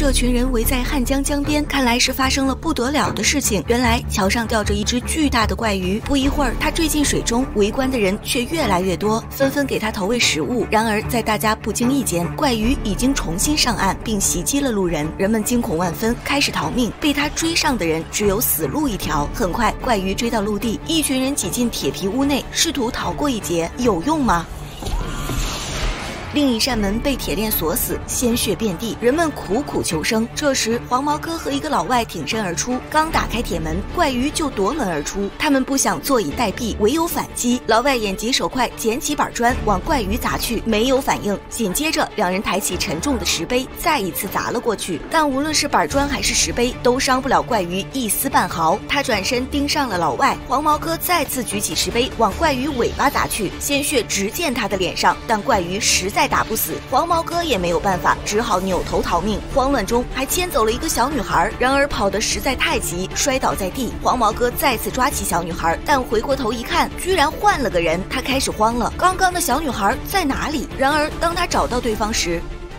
这群人围在汉江江边，看来是发生了不得了的事情。原来桥上吊着一只巨大的怪鱼，不一会儿，它坠进水中，围观的人却越来越多，纷纷给它投喂食物。然而，在大家不经意间，怪鱼已经重新上岸，并袭击了路人，人们惊恐万分，开始逃命。被它追上的人只有死路一条。很快，怪鱼追到陆地，一群人挤进铁皮屋内，试图逃过一劫，有用吗？另一扇门被铁链锁死，鲜血遍地，人们苦苦求生。这时，黄毛哥和一个老外挺身而出，刚打开铁门，怪鱼就夺门而出。他们不想坐以待毙，唯有反击。老外眼疾手快，捡起板砖往怪鱼砸去，没有反应。紧接着，两人抬起沉重的石碑，再一次砸了过去。但无论是板砖还是石碑，都伤不了怪鱼一丝半毫。他转身盯上了老外，黄毛哥再次举起石碑往怪鱼尾巴砸去，鲜血直溅他的脸上，但怪鱼实在打不死，黄毛哥也没有办法，只好扭头逃命。慌乱中还牵走了一个小女孩，然而跑得实在太急，摔倒在地。黄毛哥再次抓起小女孩，但回过头一看，居然换了个人，他开始慌了，刚刚的小女孩在哪里？然而当他找到对方时，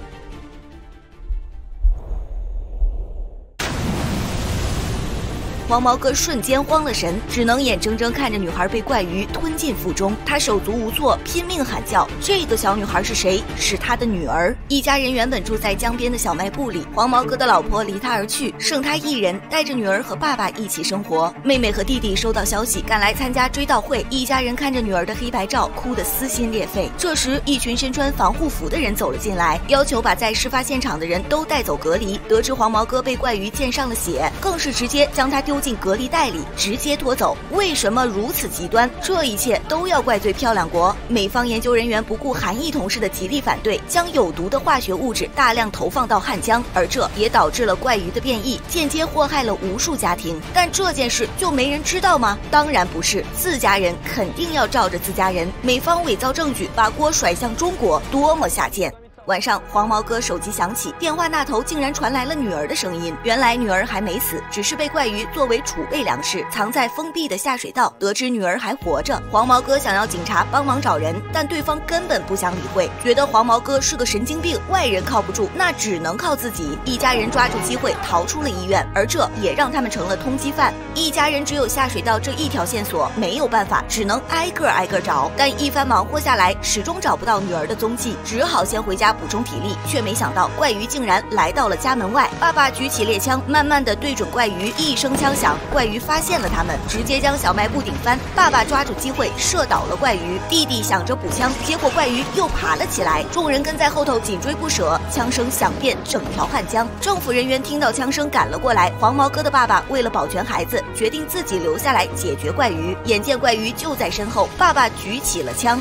黄毛哥瞬间慌了神，只能眼睁睁看着女孩被怪鱼吞进腹中。他手足无措，拼命喊叫。这个小女孩是谁？是他的女儿。一家人原本住在江边的小卖部里，黄毛哥的老婆离他而去，剩他一人，带着女儿和爸爸一起生活。妹妹和弟弟收到消息，赶来参加追悼会。一家人看着女儿的黑白照，哭得撕心裂肺。这时，一群身穿防护服的人走了进来，要求把在事发现场的人都带走隔离。得知黄毛哥被怪鱼溅上了血，更是直接将他丢进隔离带里，直接拖走。为什么如此极端？这一切都要怪罪漂亮国。美方研究人员不顾韩裔同事的极力反对，将有毒的化学物质大量投放到汉江，而这也导致了怪鱼的变异，间接祸害了无数家庭。但这件事就没人知道吗？当然不是，自家人肯定要罩着自家人。美方伪造证据，把锅甩向中国，多么下贱！晚上，黄毛哥手机响起，电话那头竟然传来了女儿的声音。原来女儿还没死，只是被怪鱼作为储备粮食藏在封闭的下水道。得知女儿还活着，黄毛哥想要警察帮忙找人，但对方根本不想理会，觉得黄毛哥是个神经病，外人靠不住，那只能靠自己。一家人抓住机会逃出了医院，而这也让他们成了通缉犯。一家人只有下水道这一条线索，没有办法，只能挨个找。但一番忙活下来，始终找不到女儿的踪迹，只好先回家补充体力，却没想到怪鱼竟然来到了家门外。爸爸举起猎枪，慢慢的对准怪鱼，一声枪响，怪鱼发现了他们，直接将小卖部顶翻。爸爸抓住机会射倒了怪鱼，弟弟想着补枪，结果怪鱼又爬了起来，众人跟在后头紧追不舍，枪声响遍整条汉江。政府人员听到枪声赶了过来，黄毛哥的爸爸为了保全孩子，决定自己留下来解决怪鱼。眼见怪鱼就在身后，爸爸举起了枪。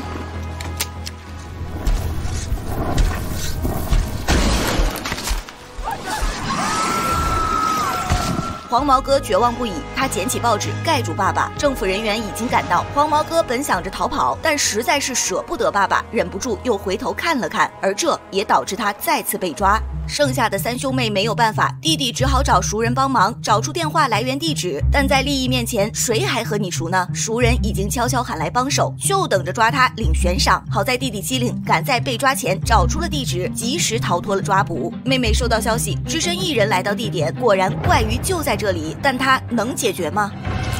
黄毛哥绝望不已，他捡起报纸盖住爸爸。政府人员已经赶到，黄毛哥本想着逃跑，但实在是舍不得爸爸，忍不住又回头看了看，而这也导致他再次被抓。剩下的三兄妹没有办法，弟弟只好找熟人帮忙，找出电话来源地址。但在利益面前，谁还和你熟呢？熟人已经悄悄喊来帮手，就等着抓他领悬赏。好在弟弟机灵，赶在被抓前找出了地址，及时逃脱了抓捕。妹妹收到消息，只身一人来到地点，果然怪鱼就在这里，但他能解决吗？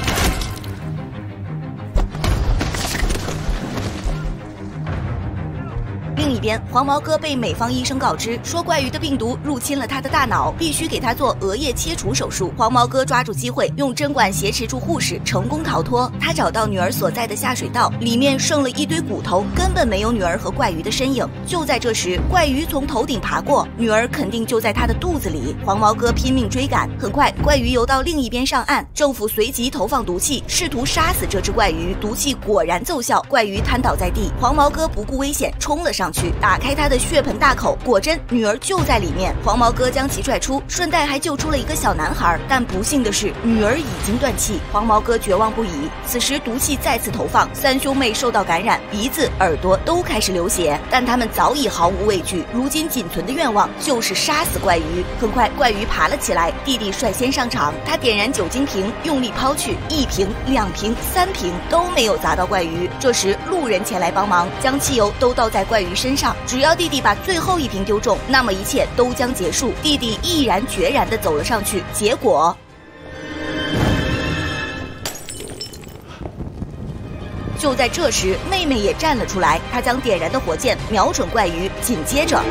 另一边，黄毛哥被美方医生告知，说怪鱼的病毒入侵了他的大脑，必须给他做额叶切除手术。黄毛哥抓住机会，用针管挟持住护士，成功逃脱。他找到女儿所在的下水道，里面剩了一堆骨头，根本没有女儿和怪鱼的身影。就在这时，怪鱼从头顶爬过，女儿肯定就在他的肚子里。黄毛哥拼命追赶，很快怪鱼游到另一边上岸。政府随即投放毒气，试图杀死这只怪鱼。毒气果然奏效，怪鱼瘫倒在地。黄毛哥不顾危险冲了上去，打开他的血盆大口，果真女儿就在里面。黄毛哥将其拽出，顺带还救出了一个小男孩。但不幸的是，女儿已经断气。黄毛哥绝望不已。此时毒气再次投放，三兄妹受到感染，鼻子、耳朵都开始流血，但他们早已毫无畏惧。如今仅存的愿望就是杀死怪鱼。很快，怪鱼爬了起来，弟弟率先上场，他点燃酒精瓶，用力抛去，1瓶、2瓶、3瓶都没有砸到怪鱼。这时，路人前来帮忙，将汽油都倒在怪鱼身上。 上，只要弟弟把最后一瓶丢中，那么一切都将结束。弟弟毅然决然地走了上去，结果就在这时，妹妹也站了出来，她将点燃的火箭瞄准怪鱼，紧接着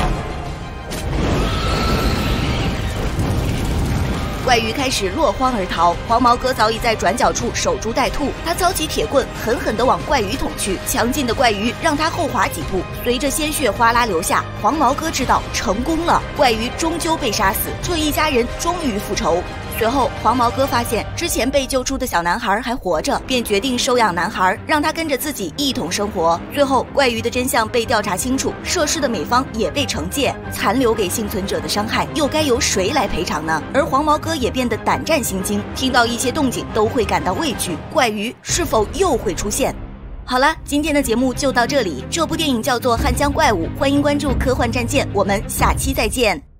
怪鱼开始落荒而逃，黄毛哥早已在转角处守株待兔。他操起铁棍，狠狠地往怪鱼捅去。强劲的怪鱼让他后滑几步，随着鲜血哗啦流下。黄毛哥知道成功了，怪鱼终究被杀死，这一家人终于复仇。随后，黄毛哥发现之前被救出的小男孩还活着，便决定收养男孩，让他跟着自己一同生活。最后，怪鱼的真相被调查清楚，涉事的美方也被惩戒，残留给幸存者的伤害又该由谁来赔偿呢？而黄毛哥也变得胆战心惊，听到一些动静都会感到畏惧，怪鱼是否又会出现？好了，今天的节目就到这里。这部电影叫做《汉江怪物》，欢迎关注科幻战舰，我们下期再见。